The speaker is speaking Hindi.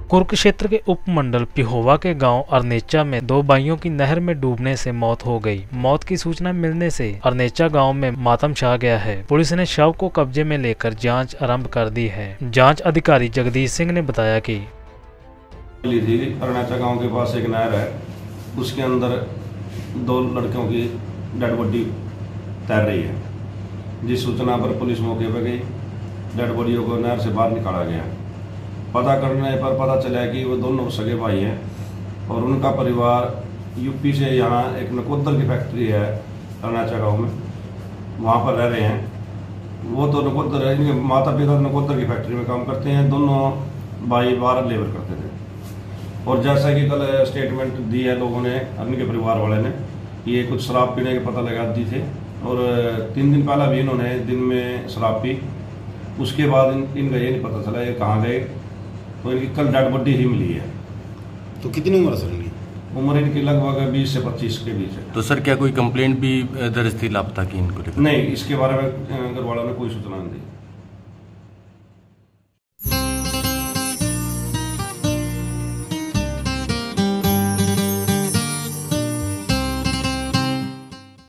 कुरुक्षेत्र के उपमंडल पिहोवा के गांव अरनेचा में दो भाइयों की नहर में डूबने से मौत हो गई। मौत की सूचना मिलने से अरनेचा गांव में मातम छा गया है। पुलिस ने शव को कब्जे में लेकर जांच आरंभ कर दी है। जांच अधिकारी जगदीश सिंह ने बताया कि अरनेचा गांव के पास एक नहर है, उसके अंदर दो लड़कियों की डेड बॉडी तैर रही है। जिस सूचना पर पुलिस मौके पर गई, डेड बॉडियों को नहर से बाहर निकाला गया। पता करने पर पता चला कि वो दोनों सगे भाई हैं और उनका परिवार यूपी से यहाँ एक नकोदर की फैक्ट्री है अरनेचा गाँव में, वहाँ पर रह रहे हैं। वो तो नकोदर है, इनके माता पिता नकोदर की फैक्ट्री में काम करते हैं। दोनों भाई बाहर लेबर करते थे। और जैसा कि कल स्टेटमेंट दी है लोगों ने, इनके परिवार वाले ने, ये कुछ शराब पीने के पता लगा दी थे और 3 दिन पहला भी इन्होंने दिन में शराब पी। उसके बाद इनका ये नहीं पता चला ये कहाँ गए, तो इनकी कल डेड बॉडी ही मिली है। तो कितनी उम्र सर इनकी? उम्र इनकी लगभग 20 से 25 के बीच है। तो सर क्या कोई कंप्लेंट भी दर्ज थी लापता की इनको? नहीं, इसके बारे में घर वालों ने कोई सूचना नहीं दी।